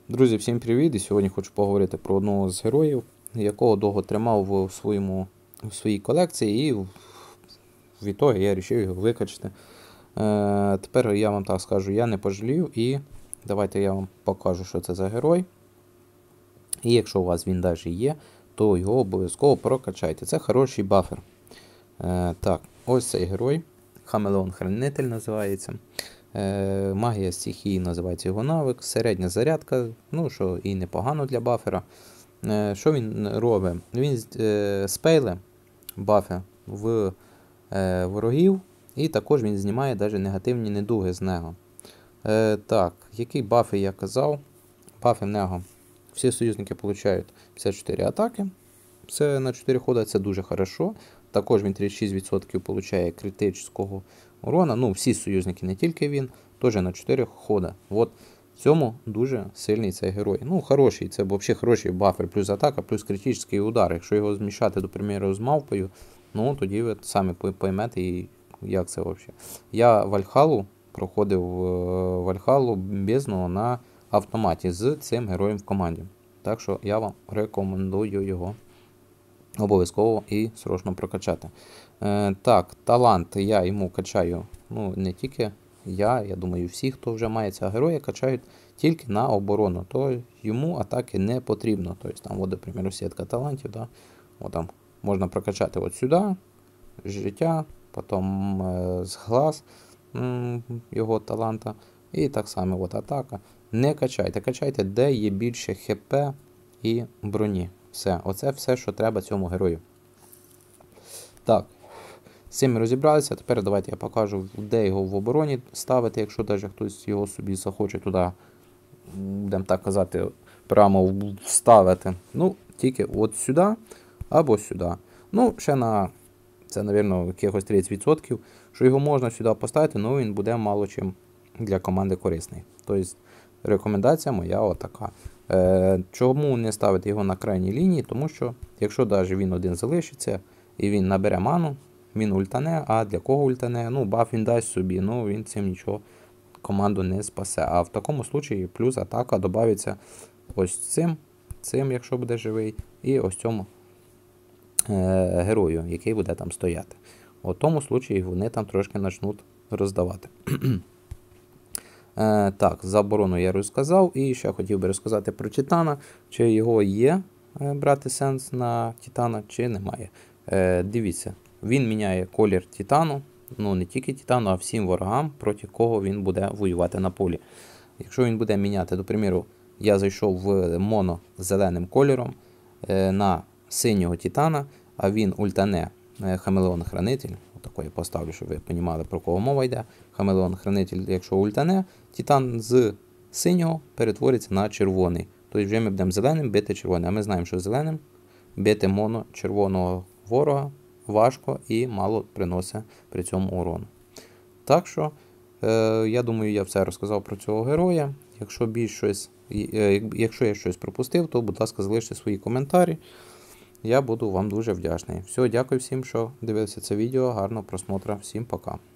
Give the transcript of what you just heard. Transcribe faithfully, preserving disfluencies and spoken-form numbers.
Друзі, всім привіт! І сьогодні хочу поговорити про одного з героїв, якого довго тримав в, своєму, в своїй колекції, і від того я вирішив його викачати. Е, тепер я вам так скажу, я не пожалів, і давайте я вам покажу, що це за герой. І якщо у вас він навіть є, то його обов'язково прокачайте. Це хороший бафер. Е, так, ось цей герой. Хамелеон-хранитель називається. Е, магія стихії називається його навик. Середня зарядка, ну що і непогано для бафера. Е, що він робить? Він е, спейле бафи в е, ворогів, і також він знімає навіть негативні недуги з нього. Е, так, які бафи я казав? Бафи в нього. Всі союзники отримують п'ятдесят чотири атаки. Це на чотири хода, це дуже хорошо. Також він тридцять шість відсотків отримує критичного урона. Ну, всі союзники, не тільки він, теж на чотири хода. От в цьому дуже сильний цей герой. Ну, хороший, це взагалі хороший бафер, плюс атака, плюс критичний удар. Якщо його змішати, до приміру, з мавпою, ну, тоді ви самі поймете, як це взагалі. Я Вальхалу проходив Вальхалу бездну на автоматі з цим героєм в команді. Так що я вам рекомендую його обов'язково і срочно прокачати. Е, так, талант я йому качаю, ну не тільки я, я думаю, всі, хто вже має цього героя, качають тільки на оборону, то йому атаки не потрібно. Тобто там, от, наприклад, сітка талантів, да? От, там можна прокачати от сюди, життя, потім е, з глаз м, його таланта, і так само от атака. Не качайте, качайте, де є більше хп і броні. Все, оце все, що треба цьому герою. Так, з цим ми розібралися. Тепер давайте я покажу, де його в обороні ставити, якщо навіть хтось його собі захоче туди, будемо так казати, прямо вставити. Ну, тільки от сюди або сюди. Ну, ще на, це, мабуть, якихось тридцять відсотків, що його можна сюди поставити, але він буде мало чим для команди корисний. Тобто, рекомендація моя отака. Е, чому не ставити його на крайній лінії? Тому що, якщо навіть він один залишиться і він набере ману, він ультане, а для кого ультане? Ну, баф він дасть собі, ну він цим нічого команду не спасе. А в такому случаї плюс атака додається ось цим, цим, якщо буде живий, і ось цьому е, герою, який буде там стояти. У тому случаї вони там трошки почнуть роздавати. Е, так, за оборону я розказав, і ще хотів би розказати про Титана, чи його є е, брати сенс на Титана, чи немає. Е, дивіться, він міняє колір Титану, ну не тільки Титану, а всім ворогам, проти кого він буде воювати на полі. Якщо він буде міняти, до приміру, я зайшов в моно зеленим кольором е, на синього Титана, а він ультане е, Хамелеон-хранитель, отако я поставлю, щоб ви розуміли, про кого мова йде. Хамелеон-хранитель, якщо ультане, Титан з синього перетвориться на червоний. Тобто вже ми будемо зеленим бити червоним. А ми знаємо, що зеленим бити моно червоного ворога важко і мало приносить при цьому урону. Так що, е, я думаю, я все розказав про цього героя. Якщо більш щось, е, якщо я щось пропустив, то, будь ласка, залиште свої коментарі. Я буду вам дуже вдячний. Все, дякую всім, що дивилися це відео. Гарного просмотру. Всім пока.